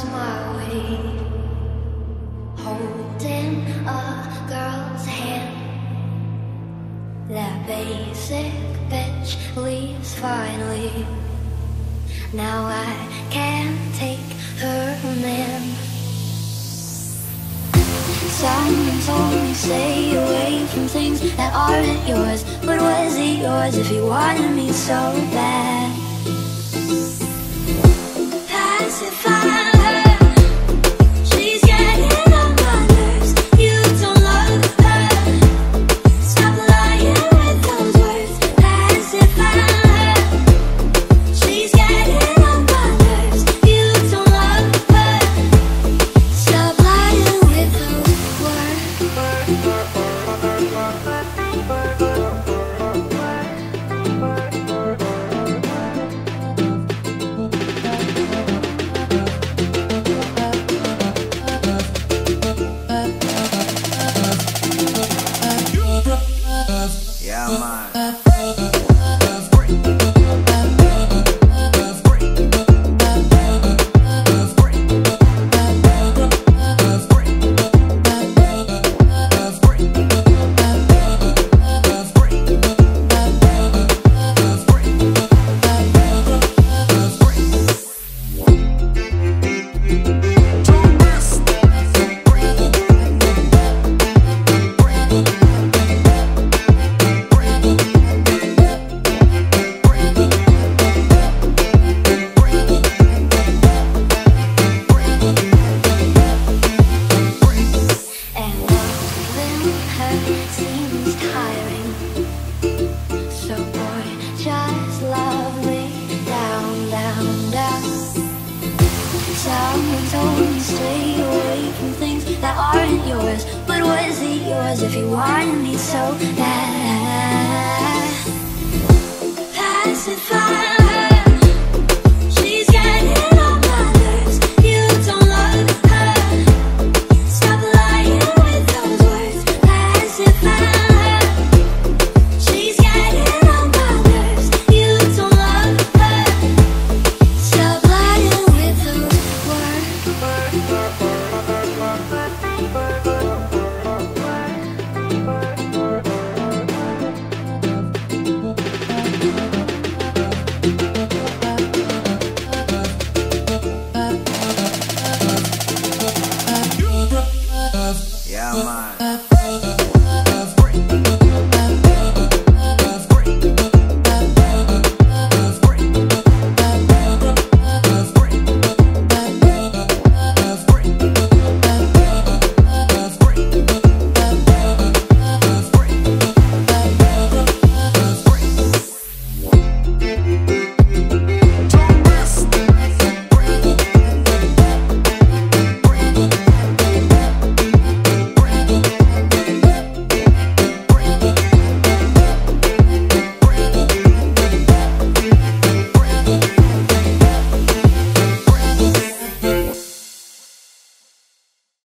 lost my way, holding a girl's hand. That basic bitch leaves finally. Now I can't take her man. Someone told me stay away from things that aren't yours. But was it yours if you wanted me so bad? Pacify her, she's getting on my nerves. You don't love her, stop lying with those words. Pacify her, she's getting on my nerves. You don't love her, stop lying with those words. Yeah, man. Seems tiring, so boy, just love me down, down, down. Someone told me stay away from things that aren't yours. But was it yours if you wanted me so bad?